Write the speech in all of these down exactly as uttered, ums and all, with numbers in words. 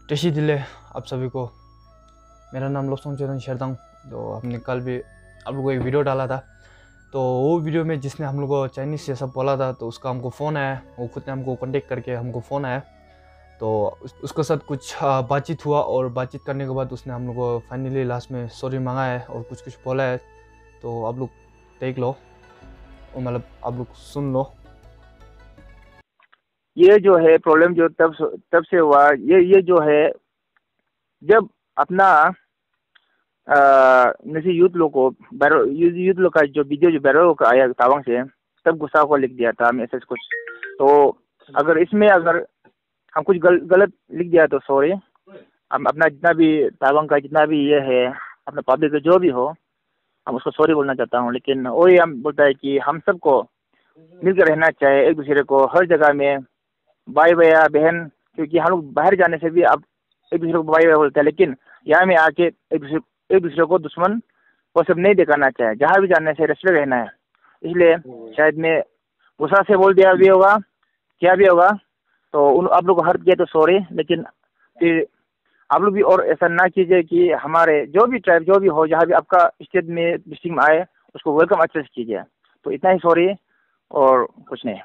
टेशी दिले आप सभी को। मेरा नाम लोसोंग चेतन शेरदांग। तो हमने कल भी आप लोगों को एक वीडियो डाला था, तो वो वीडियो में जिसने हम लोग को चाइनीज़ से सब बोला था, तो उसका हमको फ़ोन आया। वो खुद ने हमको कांटेक्ट करके हमको फ़ोन आया, तो उस, उसके साथ कुछ बातचीत हुआ, और बातचीत करने के बाद उसने हम लोग को फाइनली लास्ट में सॉरी मांगा है और कुछ कुछ बोला है। तो आप लोग देख लो, मतलब आप लोग सुन लो। ये जो है प्रॉब्लम जो तब तब से हुआ, ये ये जो है जब अपना जैसे यूथ लोग को यूथ लोग का जो वीडियो जो बैरो का आया तावांग से, तब गुस्सा को लिख दिया था मैसेज कुछ। तो अगर इसमें अगर हम कुछ गल, गलत लिख दिया तो सॉरी। हम अपना जितना भी तावांग का जितना भी ये है अपना पब्लिक का जो भी हो, हम उसको सॉरी बोलना चाहता हूँ। लेकिन वही हम बोलता है कि हम सबको मिलकर रहना चाहिए, एक दूसरे को हर जगह में भाई भैया बहन, क्योंकि हम लोग बाहर जाने से भी अब एक दूसरे को भाई भैया बोलते हैं, लेकिन यहाँ में आके एक दूसरे एक दूसरे को दुश्मन वो सब नहीं दिखाना चाहिए। जहाँ भी जाने से रेस्पेक्ट रहना है। इसलिए शायद मैं गुस्सा से बोल दिया भी होगा, क्या भी होगा, तो उन आप लोग को हर्ट किया तो सॉरी। लेकिन फिर आप लोग भी और ऐसा ना कीजिए कि हमारे जो भी ट्राइब जो भी हो, जहाँ भी आपका स्टेट में डिस्ट्रिक्ट में आए, उसको वेलकम अच्छे से कीजिए। तो इतना ही सॉरी और कुछ नहीं।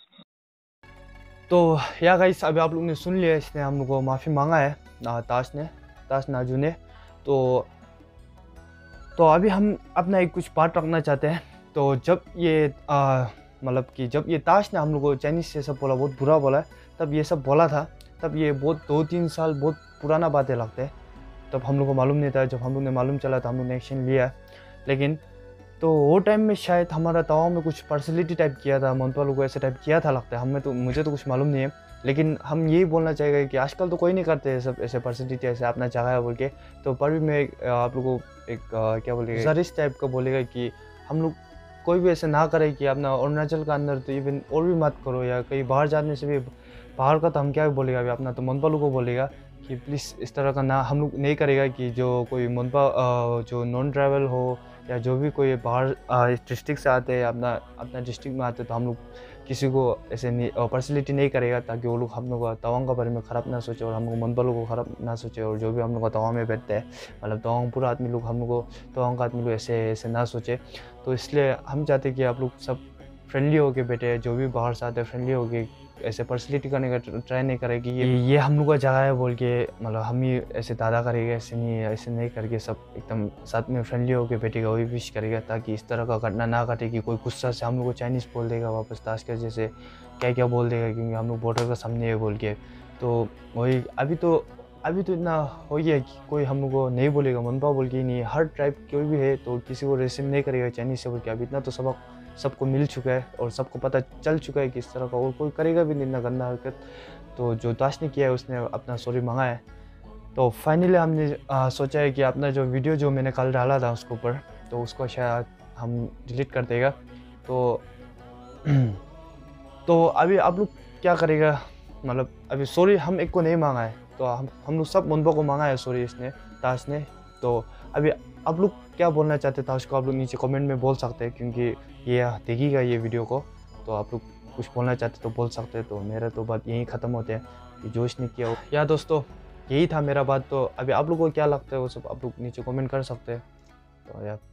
तो या गाइस, अभी आप लोग ने सुन लिया, इसने हम लोग को माफ़ी मांगा है, ताश ने ताश नाजू ने। तो तो अभी हम अपना एक कुछ पार्ट रखना चाहते हैं। तो जब ये मतलब कि जब ये ताश ने हम लोग को चाइनीज़ से सब बोला, बहुत बुरा बोला है, तब ये सब बोला था, तब ये बहुत दो तीन साल बहुत पुराना बातें लगते हैं। तब हम लोग को मालूम नहीं था, जब हम लोग ने मालूम चला तो हम लोग ने एक्शन लिया। लेकिन तो वो टाइम में शायद हमारा तवांग में कुछ पर्सनैलिटी टाइप किया था, मोन्पा लोग को ऐसे टाइप किया था लगता है, हमें तो मुझे तो कुछ मालूम नहीं है। लेकिन हम यही बोलना चाहेंगे कि आजकल तो कोई नहीं करते सब ऐसे पर्सनैलिटी ऐसे अपना जगह है बोल के। तो पर भी मैं आप लोगों को एक क्या बोलेगा, जरिस टाइप का बोलेगा कि हम लोग कोई भी ऐसे ना करे कि अपना अरुणाचल का अंदर तो इवन और भी मत करो, या कहीं बाहर जाने से भी, बाहर का तो हम क्या बोलेगा अभी, अपना तो मोन्पा लोग को बोलेगा कि प्लीज़ इस तरह का ना हम लोग नहीं करेगा। कि जो कोई मोन्पा जो नॉन ट्रैवल हो, या जो भी कोई बाहर डिस्ट्रिक्ट से आते हैं, अपना अपना डिस्ट्रिक्ट में आते हैं, तो हम लोग किसी को ऐसे नहीं पर्सनैलिटी नहीं करेगा, ताकि वो लोग हम लोग का तवांग के बारे में ख़राब ना सोचे, और हम लोग मोन्पा लोग को ख़राब ना सोचे। और जो भी हम लोग का तवांग में बैठते हैं, मतलब तवांग पूरा आदमी लोग हम लोग को तवांग का आदमी लोग ऐसे ऐसे ना सोचे। तो इसलिए हम चाहते हैं कि आप लोग सब फ्रेंडली होके बैठे, जो भी बाहर से आते हैं फ्रेंडली होके, ऐसे पर्सनैलिटी करने का ट्राई नहीं करेगी ये ये हम लोग का जगह है बोल के, मतलब हम ही ऐसे दादा करेगा, ऐसे नहीं ऐसे नहीं करके सब एकदम साथ में फ्रेंडली होके बैठेगा, वही विश करेगा, ताकि इस तरह का घटना ना घटे कि कोई गुस्सा से हम लोग को चाइनीज़ बोल देगा वापस, ताश के जैसे क्या क्या बोल देगा, क्योंकि हम लोग बॉर्डर का सामने है बोल के। तो वही अभी तो अभी तो इतना हो गया कि कोई हम लोग को नहीं बोलेगा मोन्पा बोल के ही नहीं, हर ट्राइब कोई भी है तो किसी को रेसिम नहीं करेगा चाइनीज़ से बोल के। अभी इतना तो सबक सबको मिल चुका है और सबको पता चल चुका है कि इस तरह का और कोई करेगा भी नहीं इतना गंदा हरकत। तो जो ताश ने किया है उसने अपना सॉरी मांगा है। तो फाइनली हमने आ, सोचा है कि अपना जो वीडियो जो मैंने कल डाला था उसके ऊपर, तो उसको शायद हम डिलीट कर देगा। तो तो अभी आप लोग क्या करेगा, मतलब अभी सॉरी हम एक को नहीं मांगा है, तो हम हम लोग सब मोन्पा को मांगा है सॉरी इसने, ताश ने। तो अभी आप लोग क्या बोलना चाहते ताश को, आप लोग नीचे कमेंट में बोल सकते हैं, क्योंकि ये देखेगा ये वीडियो को। तो आप लोग कुछ बोलना चाहते तो बोल सकते हैं। तो मेरा तो बात यहीं ख़त्म होते हैं कि जो इसने किया हो। या दोस्तों, यही था मेरा बात। तो अभी आप लोगों को क्या लगता है वो सब आप लोग नीचे कमेंट कर सकते हैं। तो यार